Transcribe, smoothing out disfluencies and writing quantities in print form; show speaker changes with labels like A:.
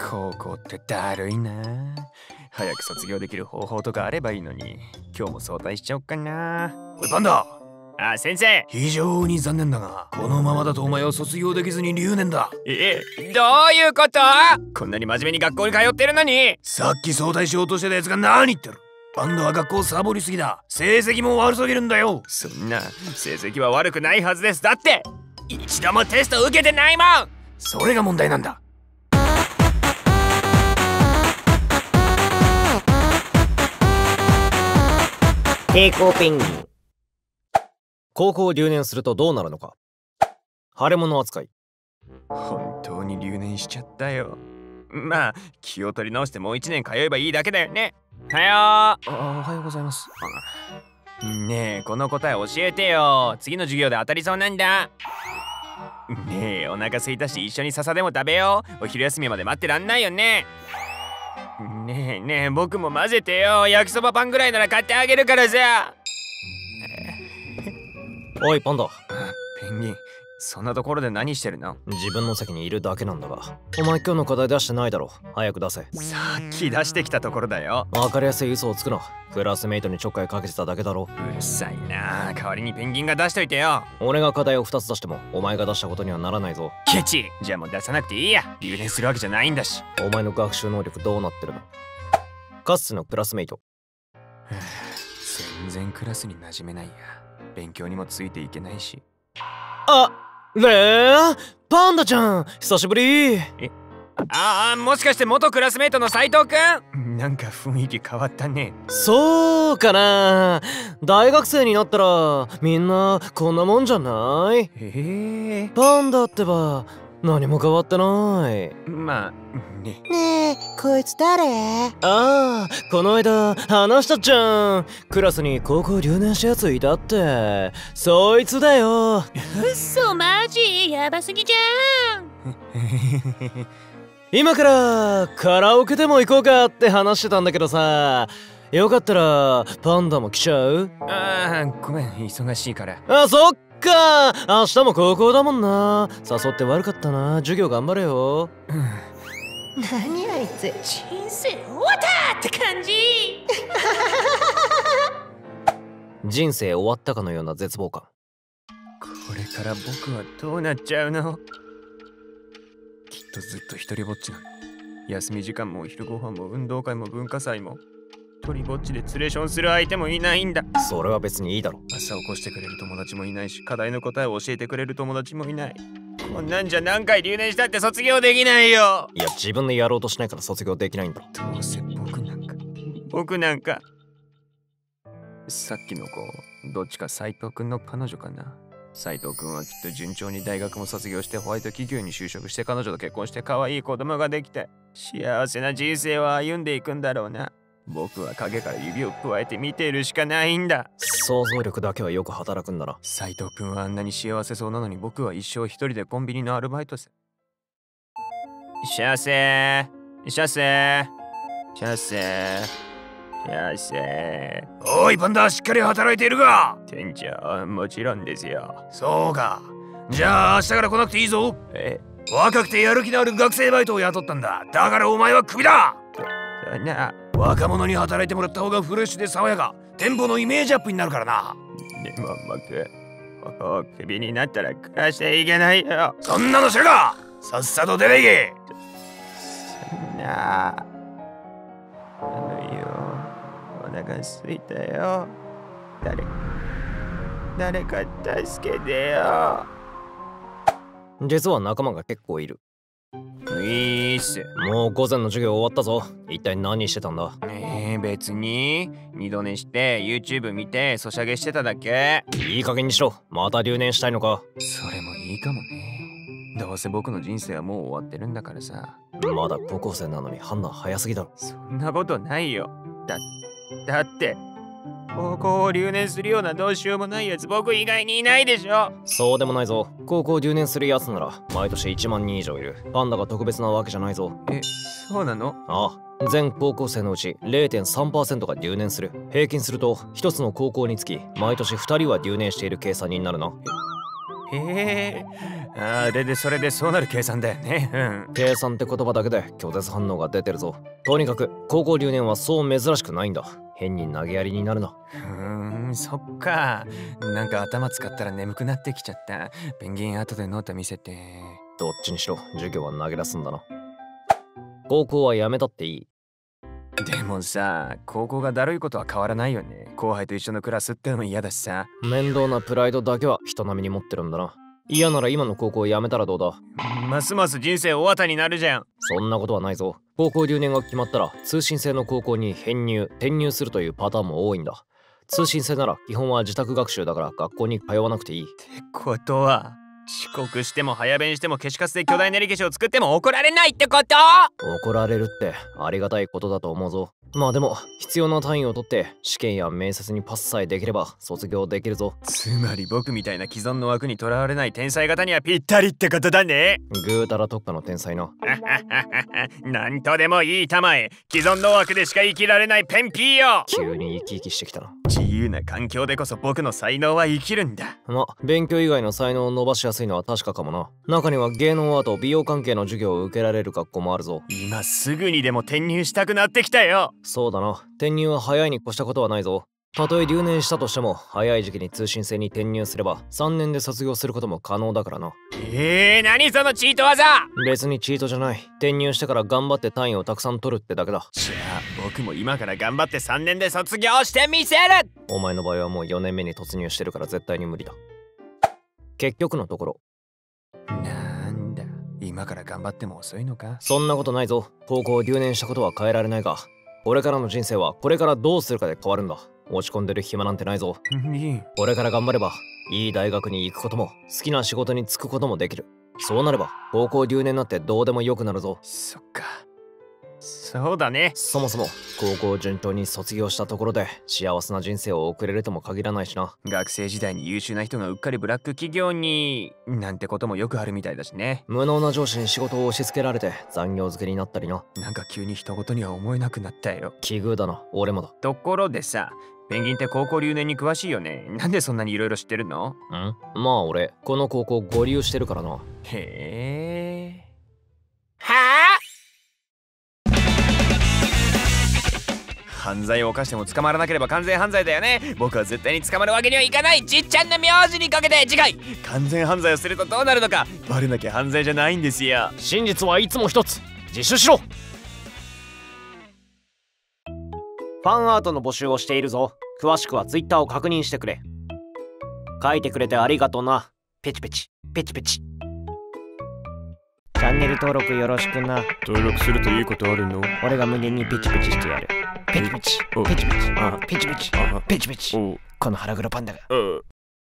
A: 高校ってだるいな。早く卒業できる方法とかあればいいのに。今日も早退しちゃおっかな。おいパンダ。あ、先生。非常に残念だが、このままだとお前は卒業できずに留年だ。どういうこと？こんなに真面目に学校に通ってるのに。さっき早退しようとしてたやつが何言ってる。パンダは学校サボりすぎだ。成績も悪すぎるんだよ。そんな成績は悪くないはずです。だって一度もテスト受けてないもん。それが問題なんだ。
B: 平行ペンギン。高校を留年するとどうなるのか。腫れ物扱い。
A: 本当に留年しちゃったよ。まあ気を取り直してもう1年通えばいいだけだよね。おはようございます。ねえ、この答え教えてよ。次の授業で当たりそうなんだ。ねえ、お腹空いたし一緒に笹でも食べよう。お昼休みまで待ってらんないよね。ねえねえ、僕も混ぜてよ。焼きそばパンぐらいなら買ってあげるからさ。
B: おいパンダ。
A: ペンギン、そんなところで何してるの？
B: 自分の席にいるだけなんだが。お前今日の課題出してないだろ。早く出せ。
A: さっき出してきたところだよ。
B: わかりやすい嘘をつくな。クラスメイトにちょっかいかけてただけだろ。
A: うるさいな。代わりにペンギンが出しといてよ。
B: 俺が課題を2つ出してもお前が出したことにはならないぞ。
A: ケチ。じゃあもう出さなくていいや。留年するわけじゃないんだし。
B: お前の学習能力どうなってるの？かつてのクラスメイト。
A: 全然クラスに馴染めないや。勉強にもついていけないし。
B: パンダちゃん久しぶり。
A: もしかして元クラスメイトの斉藤くん？なんか雰囲気変わったね。
B: そうかな。大学生になったらみんなこんなもんじゃない？パンダってば何も変わってない。
A: まあね。
C: ねえ、こいつ誰？
B: この間話したじゃん。クラスに高校留年したやついたって。そいつだよ。
C: うそマジやばすぎじゃん。
B: 今からカラオケでも行こうかって話してたんだけどさ、よかったらパンダも来ちゃう？
A: ごめん、忙しいから。
B: そっか、明日も高校だもんな。誘って悪かったな。授業頑張れよ。
C: 何あいつ、人生終わったって感じ。
B: 人生終わったかのような絶望感。
A: これから僕はどうなっちゃうの？きっとずっと一人ぼっちなの。休み時間もお昼ご飯も運動会も文化祭も一人ぼっちでツレションする相手もいないんだ。
B: それは別にいいだろ。
A: 朝起こしてくれる友達もいないし、課題の答えを教えてくれる友達もいない。こんなんじゃ何回留年したって卒業できないよ。
B: いや、自分でやろうとしないから卒業できないんだ。
A: どうせ僕なんかさっきの子、どっちか斉藤くんの彼女かな。斉藤くんはきっと順調に大学も卒業してホワイト企業に就職して彼女と結婚して可愛い子供ができて幸せな人生を歩んでいくんだろうな。僕は影から指を加えて見ているしかないんだ。
B: 想像力だけはよく働くんだな。
A: 斉藤くんはあんなに幸せそうなのに、僕は一生一人でコンビニのアルバイトせ。幸せ。おいパンダ、しっかり働いているか？店長、もちろんですよ。そうか。じゃあ明日から来なくていいぞ。若くてやる気のある学生バイトを雇ったんだ。だからお前はクビだ。そんな若者に働いてもらった方がフレッシュで爽やか、店舗のイメージアップになるからな。でも僕、ここをクビになったら暮らしていけないよ。そんなの知るか。さっさと出ていけ。そんなお腹空いたよ。誰か助けてよ。
B: 実は仲間が結構いる。
A: いいっす。
B: もう午前の授業終わったぞ。一体何してたんだ？
A: 別に二度寝して YouTube 見てソシャゲしてただけ。
B: いい加減にしろ。また留年したいのか？
A: それもいいかもね。どうせ僕の人生はもう終わってるんだからさ。
B: まだ高校生なのに判断早すぎだろ。
A: そんなことないよ。だって高校を留年するようなどうしようもないやつ僕以外にいないでしょ。
B: そうでもないぞ。高校留年するやつなら毎年1万人以上いる。パンダが特別なわけじゃないぞ。
A: そうなの？
B: 全高校生のうち 0.3% が留年する。平均すると1つの高校につき毎年2人は留年している計算になるな。
A: へえ。それでそうなる計算だよね。うん。
B: 計算って言葉だけで拒絶反応が出てるぞ。とにかく高校留年はそう珍しくないんだ。変に投げやりになるな。
A: そっか。なんか頭使ったら眠くなってきちゃった。ペンギン後でノート見せて。
B: どっちにしろ授業は投げ出すんだな。高校はやめたっていい。
A: でもさ、高校がだるいことは変わらないよね。後輩と一緒のクラスってのも嫌だしさ。
B: 面倒なプライドだけは人並みに持ってるんだな。嫌なら今の高校をやめたらどうだ。
A: ますます人生大当たりになるじゃん。
B: そんなことはないぞ。高校留年が決まったら通信制の高校に転入するというパターンも多いんだ。通信制なら基本は自宅学習だから学校に通わなくていい。って
A: ことは遅刻しても早弁しても消しカスで巨大練り消しを作っても怒られないってこと？
B: 怒られるってありがたいことだと思うぞ。まあでも必要な単位を取って試験や面接にパスさえできれば卒業できるぞ。
A: つまり僕みたいな既存の枠にとらわれない天才型にはぴったりってことだね。
B: ぐうたら特化の天才な。
A: なんとでもいいたまえ。既存の枠でしか生きられないペンピーよ。
B: 急に生き生きしてきたな。
A: 自由な環境でこそ僕の才能は生きるんだ。
B: ま、勉強以外の才能を伸ばしやすいのは確かかもな。中には芸能アート美容関係の授業を受けられる学校もあるぞ。
A: 今すぐにでも転入したくなってきたよ。
B: そうだな。転入は早いに越したことはないぞ。たとえ留年したとしても早い時期に通信制に転入すれば3年で卒業することも可能だからな。
A: 何そのチート技。
B: 別にチートじゃない。転入してから頑張って単位をたくさん取るってだけだ。
A: じゃあ僕も今から頑張って3年で卒業してみせる。
B: お前の場合はもう4年目に突入してるから絶対に無理だ。結局のところ
A: なんだ、今から頑張っても遅いのか。
B: そんなことないぞ。高校を留年したことは変えられないが、これからの人生はこれからどうするかで変わるんだ。落ち込んでる暇なんてないぞ。これから頑張ればいい大学に行くことも好きな仕事に就くこともできる。そうなれば高校留年になってどうでもよくなるぞ。
A: そっか、そうだね。
B: そもそも高校を順調に卒業したところで幸せな人生を送れるとも限らないしな。
A: 学生時代に優秀な人がうっかりブラック企業になんてこともよくあるみたいだしね。
B: 無能な上司に仕事を押し付けられて残業漬けになったりな。
A: なんか急に人事には思えなくなったよ。
B: 奇遇だな。俺もだ。
A: ところでさ、ペンギンって高校留年に詳しいよね。なんでそんなにいろいろ知ってるの？
B: まあ俺この高校合流してるからな。
A: へえ。
C: はあ？
A: 犯罪を犯しても捕まらなければ完全犯罪だよね。僕は絶対に捕まるわけにはいかない。じっちゃんの名字にかけて。次回完全犯罪をするとどうなるのか。バレなきゃ犯罪じゃないんですよ。
B: 真実はいつも一つ。自首しろ。ファンアートの募集をしているぞ。詳しくは Twitter を確認してくれ。書いてくれてありがとうな。ペチペチペチペチ。チャンネル登録よろしくな。
A: 登録するといいことあるの？
B: 俺が無限にペチペチしてやる。ペチペチペチペチペチペチペチ。この腹黒パンダが。